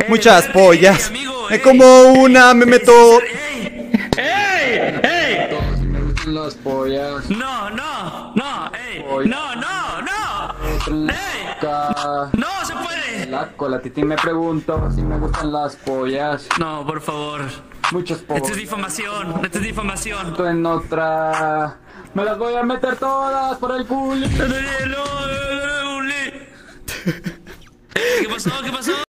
muchas pollas. amigo, Me como una, me meto. ¡Ey! Me gustan las pollas. No, ey, no, ey, no se puede. La cola, Titi, me pregunto si me gustan las pollas. No, por favor. Muchas pollas. Esto es difamación, En otra. Me las voy a meter todas por el culo. ¿Qué pasó?